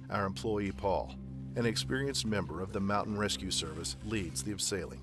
Our employee Paul, an experienced member of the Mountain Rescue Service, leads the abseiling.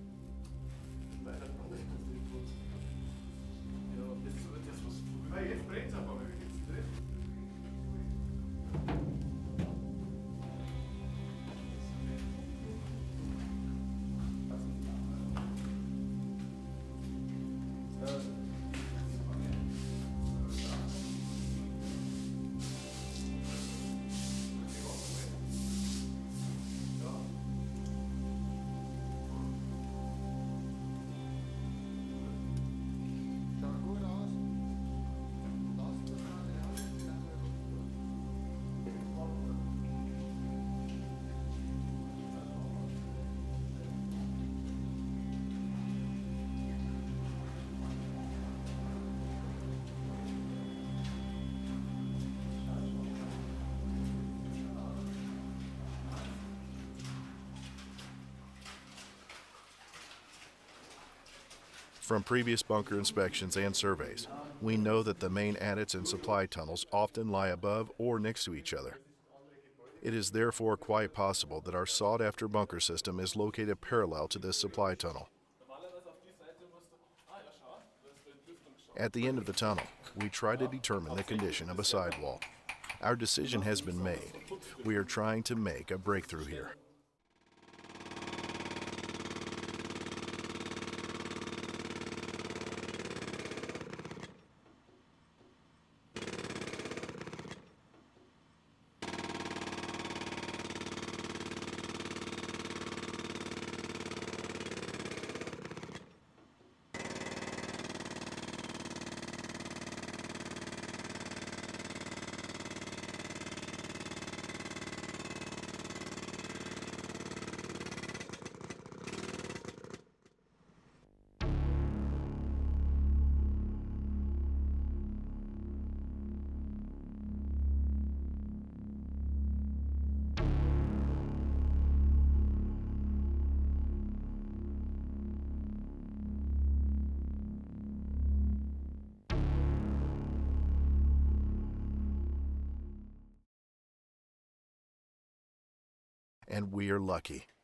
From previous bunker inspections and surveys, we know that the main adits and supply tunnels often lie above or next to each other. It is therefore quite possible that our sought-after bunker system is located parallel to this supply tunnel. At the end of the tunnel, we try to determine the condition of a sidewall. Our decision has been made. We are trying to make a breakthrough here. And we are lucky.